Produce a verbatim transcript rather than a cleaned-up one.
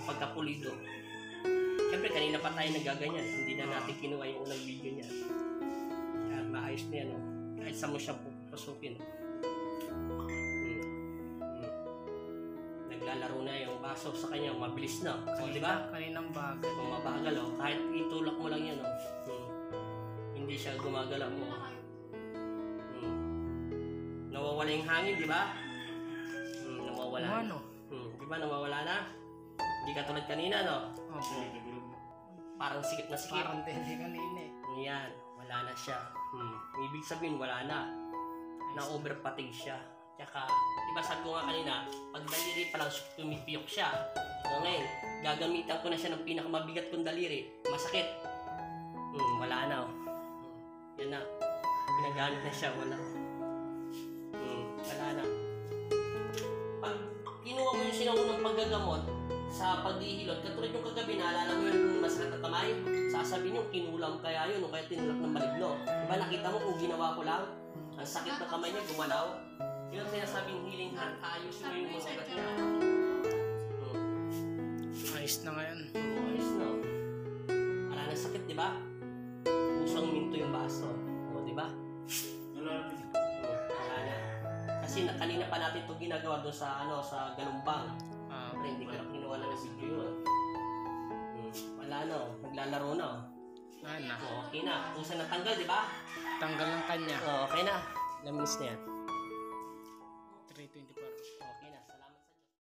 pagkapulido. Siyempre, kanina pa tayo nagaganyan. Hindi na natin kinuha yung unang video niya. Kaya maayos na yan. Oh. Kahit saan mo siya pupasukin. Hmm. Hmm. Naglalaro na yung baso sa kanya. Mabilis na. O, di ba? Kaninang bagal. Kung mabagal, oh. Kahit itulak mo lang yan. Oh. Hmm. Hindi siya gumagalaw mo. Hmm. Nawawala yung hangin, di ba? Hmm, nawawala. Ano? Hmm, di ba nawawala na? Hindi ka tulad kanina, no? Opo. Parang sikip na sikip. Parang hindi kanina eh. Yan, wala na siya. Hmm. Ibig sabihin, wala na. Na-overfatigue siya. Tsaka, di ba sabi ko nga kanina, pag daliri pa lang tumipiyok siya. So ngayon, gagamitan ko na siya ng pinakamabigat kong daliri. Masakit. Hmm, wala na. Oh. Hmm. Yan na. Pinagamit na siya, wala. Hmm, wala na. Pag kinuha mo yung sinaunang paggagamot sa paghihilot, katulad yung kagabi, naalala mo yung masakit na kamay, sasabihin yung kinulam kaya yun, o kaya tinulak ng maligno. Diba nakita mo kung ginawa ko lang, ang sakit na kamay niya gumalaw. Yun ang sinasabing healing hand, ayos mo yung masagat niya. Hmm. Ayos na ngayon. Oh, ayos na. Wala na sakit, di ba? Pusang minto yung baso. O, di ba? Wala na. Kasi na, kanina pa natin ito ginagawa doon sa, ano, sa Galumbang. Ah, Pero hindi ko na kinuha na ng video yun. Hmm. Wala na, oh. Naglalaro na. Oh. ano? Oh, okay na. Kung saan natanggal, di ba? Tanggal ng kanya. Oh, okay na. Ilang minutes na yan. three twenty-four. Okay na. Salamat.